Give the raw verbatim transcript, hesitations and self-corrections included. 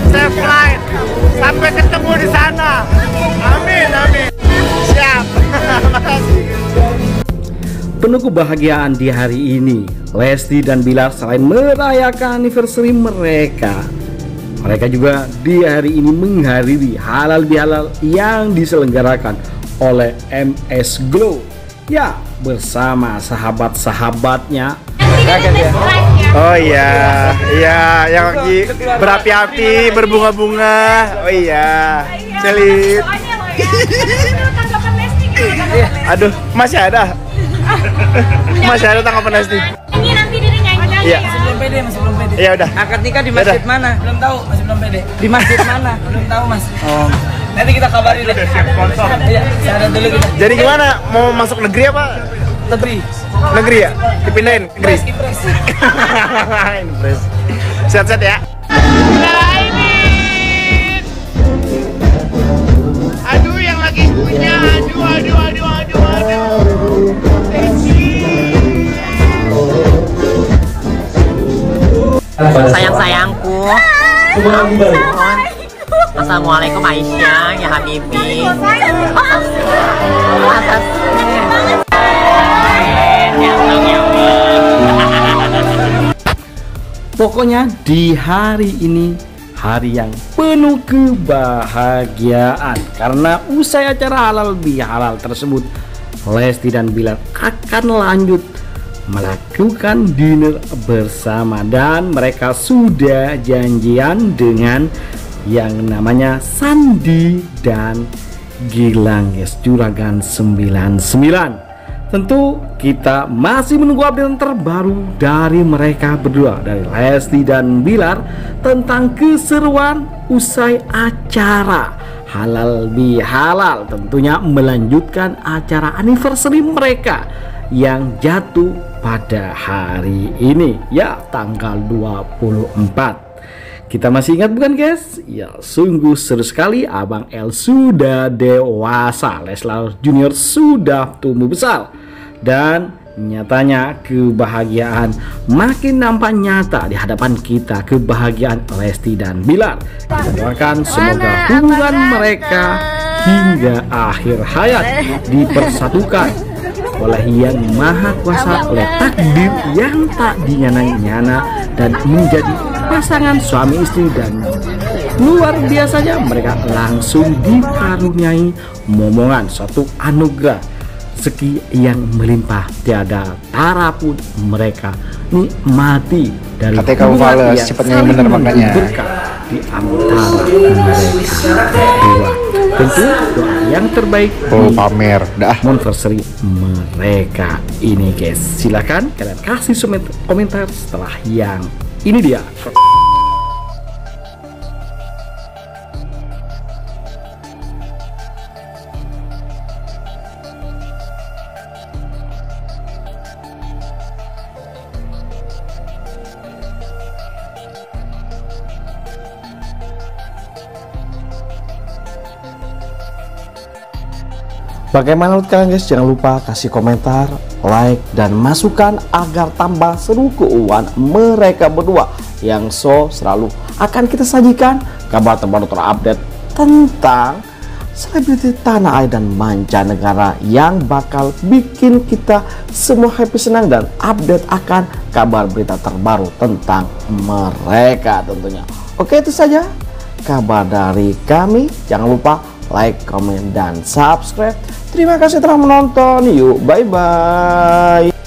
safe flight. Sampai ketemu di sana. Amin, amin. Siap. Makasih. Penuh kebahagiaan di hari ini, Lesti dan Bilar selain merayakan anniversary mereka, mereka juga di hari ini menghadiri halal bihalal yang diselenggarakan oleh M S Glow, ya, bersama sahabat-sahabatnya. Oh iya, iya, yang lagi berapi-api, berbunga-bunga. Oh iya, celit. Aduh, masih ada. Masih ada tanggapan Lesti. Ini nanti diri nyanyi. Iya. Masih belum pede, masih belum pede. Iya udah. Akad nikah di masjid mana? Belum tahu, masih belum pede. Di masjid mana? Belum tahu, Mas. Oh. Nanti kita kabarin deh. Iya, saya dulu kita. Jadi gimana? Mau masuk negeri apa? Negeri. Negeri ya? Dipindahin negeri. Impres. Impres. Sehat-sehat ya. Nah ini. Aduh yang lagi punya. Aduh, aduh, aduh, aduh, aduh. Sayang-sayangku, Assalamualaikum Aisyah, ya Habibi. Pokoknya di hari ini hari yang penuh kebahagiaan karena usai acara halal bihalal tersebut, Lesti dan Bilar akan lanjut melakukan dinner bersama dan mereka sudah janjian dengan yang namanya Sandi dan Gilang, guys, Juragan sembilan sembilan. Tentu kita masih menunggu update terbaru dari mereka berdua, dari Lesti dan Bilar, tentang keseruan usai acara halal bihalal, tentunya melanjutkan acara anniversary mereka yang jatuh pada hari ini, ya, tanggal dua puluh empat. Kita masih ingat bukan guys? Ya, sungguh seru sekali. Abang L sudah dewasa, Leslar Junior sudah tumbuh besar, dan nyatanya kebahagiaan makin nampak nyata di hadapan kita, kebahagiaan Lesti dan Bilar. Kita doakan semoga hubungan mereka hingga akhir hayat dipersatukan oleh Yang Maha Kuasa, oleh takdir yang tak dinyana-nyana, dan menjadi pasangan suami istri. Dan luar biasanya mereka langsung dikaruniai momongan, suatu anugerah rezeki yang melimpah tiada tara pun mereka nikmati dari Katanya kamu fales, cepatnya yang bener makanya. Berkah di antara mereka berdua. Tentu doa yang terbaik Oh pamer, dah. anniversary mereka ini, guys. Silakan kalian kasih komentar setelah yang ini dia. Bagaimana menurut kalian, guys? Jangan lupa kasih komentar, like, dan masukan agar tambah seru keuangan mereka berdua yang so selalu akan kita sajikan kabar terbaru terupdate tentang selebriti tanah air dan mancanegara yang bakal bikin kita semua happy, senang, dan update akan kabar berita terbaru tentang mereka tentunya. Oke, itu saja kabar dari kami. Jangan lupa like, komen, dan subscribe. Terima kasih telah menonton. Yuk, bye-bye.